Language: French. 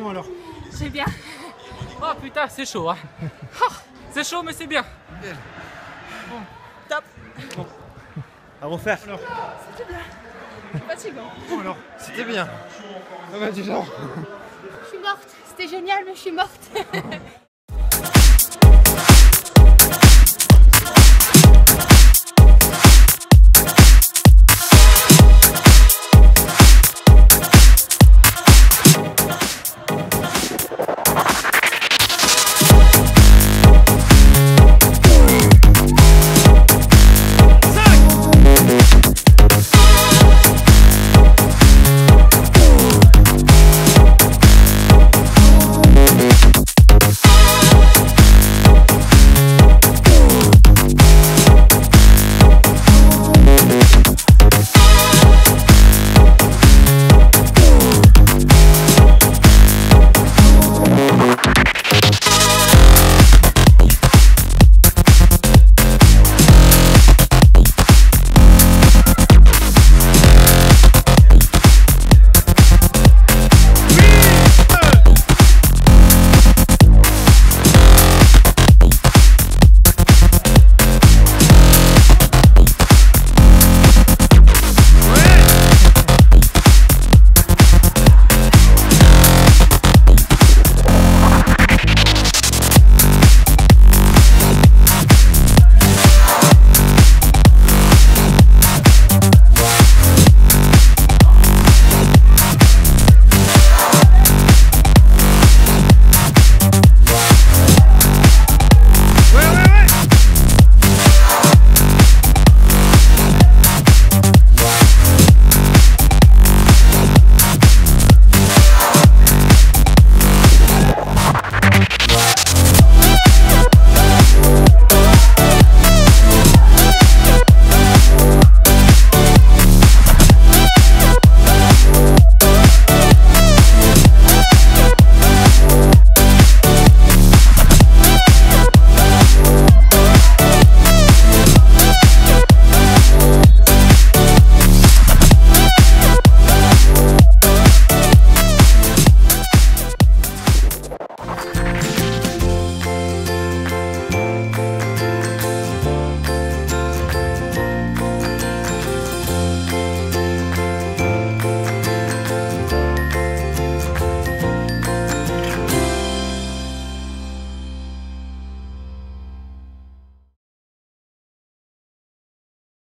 Bon alors. C'est bien. Oh putain, c'est chaud, hein. Ah, c'est chaud, mais c'est bien. Bon, top. Bon. À refaire. Alors. C'était bien. C'est fatigant. Bon alors. C'était bien. Ah bah dis donc. Je suis morte. C'était génial, mais je suis morte.